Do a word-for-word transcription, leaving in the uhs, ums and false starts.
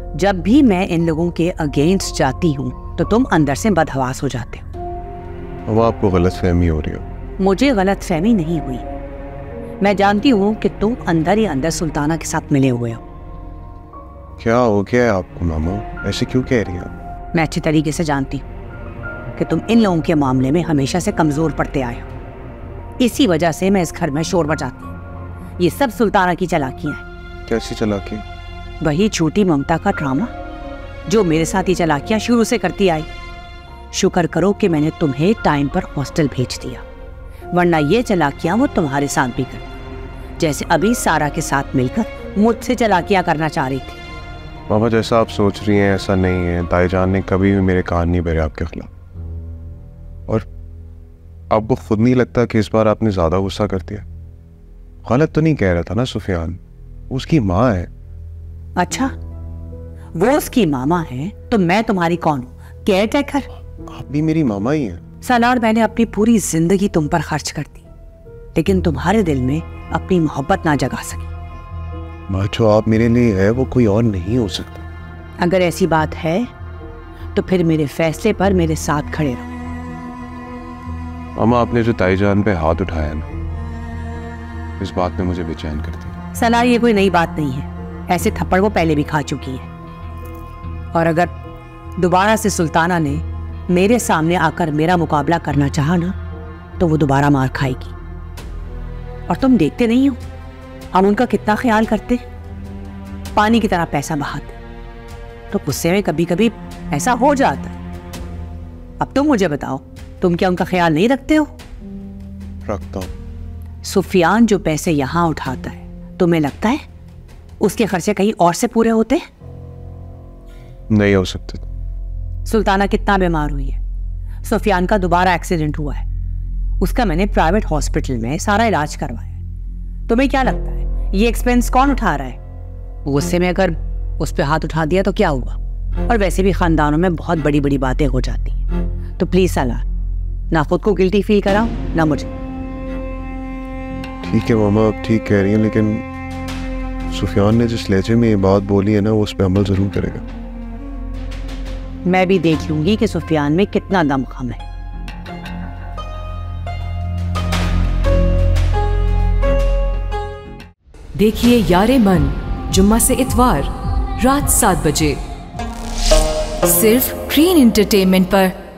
जब भी मैं इन लोगों के अगेंस्ट जाती हूँ तो तुम अंदर से बदहवास हो जाते हो। वो आपको गलतफहमी हो रही हो। मुझे गलतफहमी नहीं हुई। मैं जानती हूँ कि तुम अंदर ही अंदर सुल्ताना के साथ मिले हुए हो। क्या हो गया है आपको मामा, ऐसे क्यों कह रही हैं? मैं अच्छी तरीके से जानती हूँ कि तुम इन लोगों के मामले में हमेशा से कमजोर पड़ते आए हो। इसी वजह से मैं इस घर में शोर मचाती हूँ। ये सब सुल्ताना की चालाकियां हैं। कैसी चालाकी? वही छोटी ममता का ड्रामा जो मेरे साथ ही चालाकियां शुरू से करती आई। शुक्र करो कि मैंने तुम्हें टाइम पर हॉस्टल भेज दिया, वरना ये चालाकियां वो तुम्हारे साथ भी करती, जैसे अभी सारा के साथ मिलकर मुझसे चालाकियां करना चाह रही थी। मामा जैसा आप सोच रही हैं ऐसा नहीं है। ताईजान ने कभी भी मेरे कान नहीं भरे आपके खिलाफ, और आपको खुद नहीं लगता कि इस बार आपने ज्यादा गुस्सा कर दिया? गलत तो नहीं कह रहा था ना सुफियान, उसकी माँ है। अच्छा, वो उसकी मामा है तो मैं तुम्हारी कौन हूँ? Caretaker? आप भी मेरी मामा ही हैं। सलार, मैंने अपनी पूरी जिंदगी तुम पर खर्च कर दी, लेकिन तुम्हारे दिल में अपनी मोहब्बत ना जगा सकी। माँ जो आप मेरे लिए है वो कोई और नहीं हो सकता। अगर ऐसी बात है तो फिर मेरे फैसले पर मेरे साथ खड़े रहो। मामा आपने जो ताईजान पे हाथ उठाया ना, इस बात ने मुझे बेचैन कर दिया। सलार, ये कोई नई बात नहीं है। ऐसे थप्पड़ वो पहले भी खा चुकी है, और अगर दोबारा से सुल्ताना ने मेरे सामने आकर मेरा मुकाबला करना चाहा ना तो वो दोबारा मार खाएगी। और तुम देखते नहीं हो हम उनका कितना ख्याल करते, पानी की तरह पैसा बहाते, तो गुस्से में कभी कभी ऐसा हो जाता है। अब तुम मुझे बताओ, तुम क्या उनका ख्याल नहीं रखते हो? रखता हूं। सुफियान जो पैसे यहां उठाता है, तुम्हें लगता है उसके खर्चे कहीं और से पूरे होते? नहीं हो सकते। सुल्ताना कितना बीमार हुई है, सुफियान का दोबारा एक्सीडेंट हुआ है, उसका मैंने प्राइवेट हॉस्पिटल में सारा इलाज करवाया है। तुम्हें क्या लगता है ये एक्सपेंस कौन उठा रहा है? गुस्से में अगर उस पर हाथ उठा दिया तो क्या हुआ? और वैसे भी खानदानों में बहुत बड़ी बड़ी बातें हो जाती हैं। तो प्लीज सलाह, ना खुद को गिल्टी फील कराओ ना मुझे। ठीक है मामा, आप ठीक कह रही हैं, लेकिन सुफियान ने जिस लहजे में ये बात बोली है ना, वो उस पर अमल जरूर करेगा। मैं भी देख लूंगी कि सुफियान में कितना दमखम है। देखिए यारे मन जुम्मा से इतवार रात सात बजे सिर्फ ग्रीन एंटरटेनमेंट पर।